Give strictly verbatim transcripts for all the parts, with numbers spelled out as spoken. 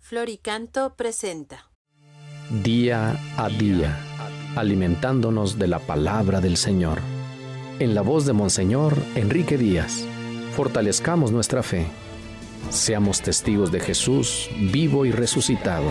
Floricanto presenta Día a día, alimentándonos de la palabra del Señor. En la voz de Monseñor Enrique Díaz, fortalezcamos nuestra fe. Seamos testigos de Jesús vivo y resucitado.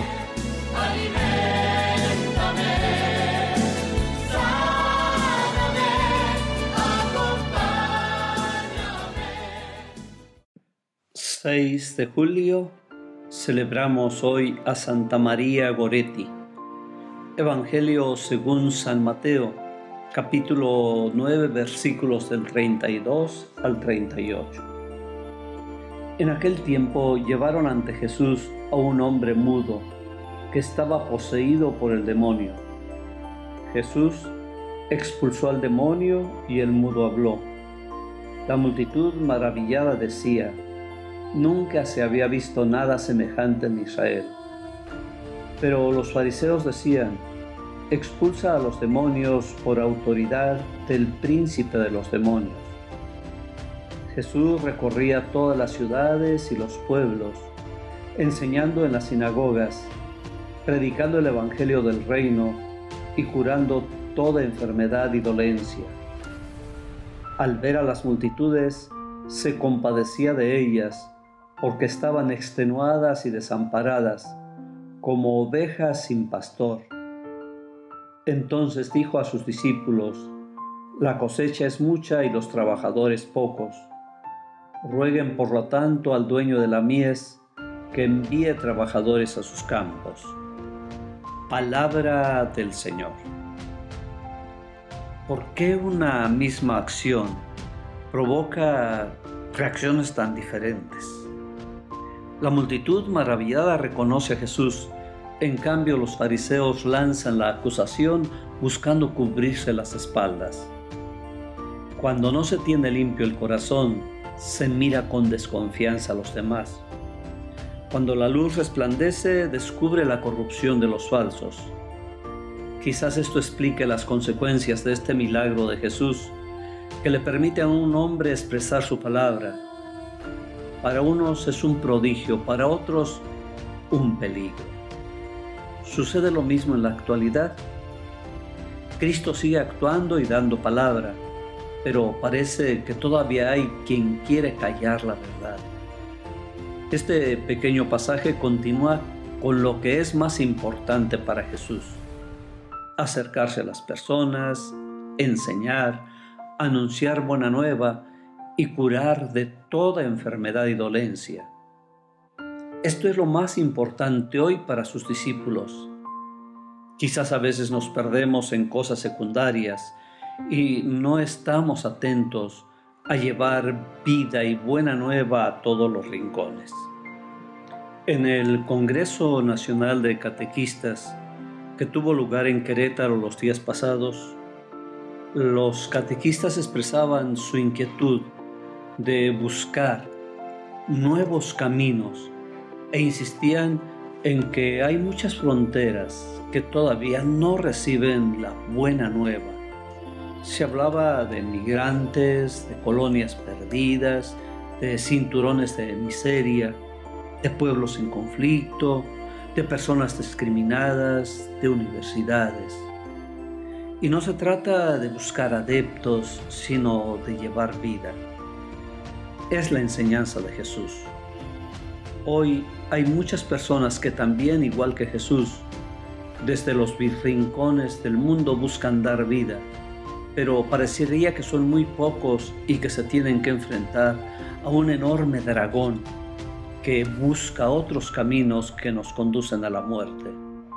seis de julio, celebramos hoy a Santa María Goretti. Evangelio según San Mateo, capítulo nueve, versículos del treinta y dos al treinta y ocho. En aquel tiempo llevaron ante Jesús a un hombre mudo que estaba poseído por el demonio. Jesús expulsó al demonio y el mudo habló. La multitud maravillada decía: nunca se había visto nada semejante en Israel. Pero los fariseos decían: expulsa a los demonios por autoridad del príncipe de los demonios. Jesús recorría todas las ciudades y los pueblos, enseñando en las sinagogas, predicando el evangelio del reino y curando toda enfermedad y dolencia. Al ver a las multitudes, se compadecía de ellas, porque estaban extenuadas y desamparadas, como ovejas sin pastor. Entonces dijo a sus discípulos: la cosecha es mucha y los trabajadores pocos. Rueguen por lo tanto al dueño de la mies que envíe trabajadores a sus campos. Palabra del Señor. ¿Por qué una misma acción provoca reacciones tan diferentes? La multitud maravillada reconoce a Jesús, en cambio los fariseos lanzan la acusación buscando cubrirse las espaldas. Cuando no se tiene limpio el corazón, se mira con desconfianza a los demás. Cuando la luz resplandece, descubre la corrupción de los falsos. Quizás esto explique las consecuencias de este milagro de Jesús, que le permite a un hombre expresar su palabra. Para unos es un prodigio, para otros un peligro. ¿Sucede lo mismo en la actualidad? Cristo sigue actuando y dando palabra, pero parece que todavía hay quien quiere callar la verdad. Este pequeño pasaje continúa con lo que es más importante para Jesús: acercarse a las personas, enseñar, anunciar buena nueva y curar de toda enfermedad y dolencia. Esto es lo más importante hoy para sus discípulos. Quizás a veces nos perdemos en cosas secundarias y no estamos atentos a llevar vida y buena nueva a todos los rincones. En el Congreso Nacional de Catequistas, que tuvo lugar en Querétaro los días pasados, los catequistas expresaban su inquietud de buscar nuevos caminos e insistían en que hay muchas fronteras que todavía no reciben la buena nueva. Se hablaba de migrantes, de colonias perdidas, de cinturones de miseria, de pueblos en conflicto, de personas discriminadas, de universidades. Y no se trata de buscar adeptos, sino de llevar vida. Es la enseñanza de Jesús. Hoy hay muchas personas que también, igual que Jesús, desde los rincones del mundo buscan dar vida, pero parecería que son muy pocos y que se tienen que enfrentar a un enorme dragón que busca otros caminos que nos conducen a la muerte.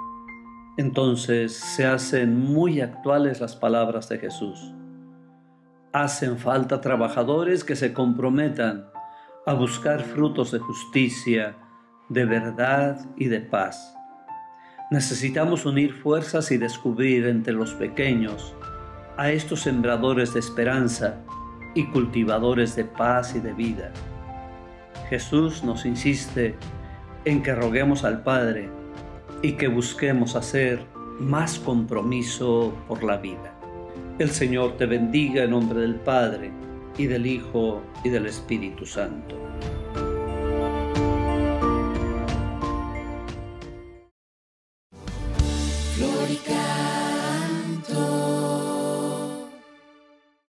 Entonces se hacen muy actuales las palabras de Jesús. Hacen falta trabajadores que se comprometan a buscar frutos de justicia, de verdad y de paz. Necesitamos unir fuerzas y descubrir entre los pequeños a estos sembradores de esperanza y cultivadores de paz y de vida. Jesús nos insiste en que roguemos al Padre y que busquemos hacer más compromiso por la vida. El Señor te bendiga en nombre del Padre, y del Hijo, y del Espíritu Santo. Glorica.